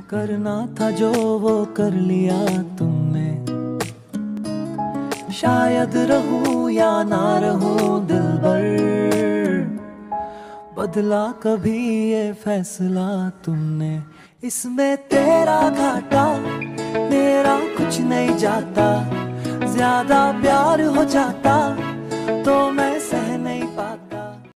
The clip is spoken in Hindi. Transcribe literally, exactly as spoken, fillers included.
करना था जो वो कर लिया तुमने, शायद रहूं या ना रहूं दिलबर, बदला कभी ये फैसला तुमने। इसमें तेरा घाटा मेरा कुछ नहीं जाता, ज्यादा प्यार हो जाता